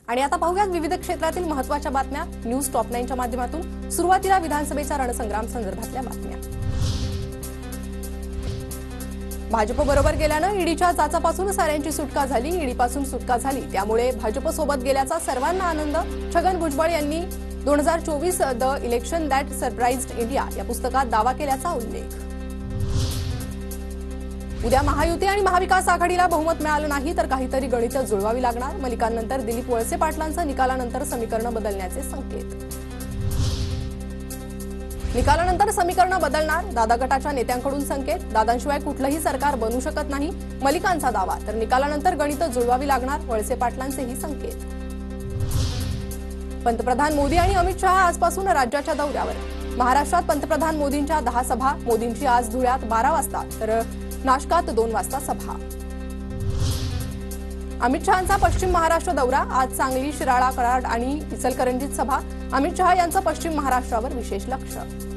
आणि आता पाहूयात विविध क्षेत्रातील महत्त्वाच्या बातम्या न्यूज टॉप 9 च्या माध्यमातून। सुरुवातीला विधानसभेच्या रणसंग्राम संदर्भातल्या बातम्या। भाजप बरोबर गेल्यानं ईडीच्या चाचापासून साऱ्यांची सुटका झाली, ईडीपासून सुटका झाली, त्यामुळे भाजप सोबत गेल्याचा सर्वांना आनंद। छगन भुजबळ यांनी 2024 the election that surprised India या पुस्तकात दावा केल्याचा उल्लेख। उद्या महायुती आणि महाविकास आघाडीला बहुमत मिळालं नाही तर काहीतरी गणित जुळवावी लागणार। मलिकांनंतर दिलीप वळसे पाटलांचं निकालानंतर समीकरण बदलण्याचे संकेत। निकालानंतर समीकरण बदलणार, दादा गटाच्या नेत्यांकडून संकेत। दादांशिवाय कुठलंही सरकार बनू शकत नाही, मलिकांचा दावा। तर निकालानंतर गणित जुळवावी लागणार, वळसे पाटलांचेही संकेत। पंतप्रधान मोदी आणि अमित शहा आजपासून राज्याच्या दौऱ्यावर। महाराष्ट्रात पंतप्रधान मोदींच्या 10 सभा। मोदींची आज धुळ्यात 12 वाजता तर नाशकात 2 वाजता सभा। अमित शहांचा पश्चिम महाराष्ट्र दौरा। आज सांगली, शिराळा, कराड आणि इचलकरंजीत सभा। अमित शहा यांचं पश्चिम महाराष्ट्रावर विशेष लक्ष।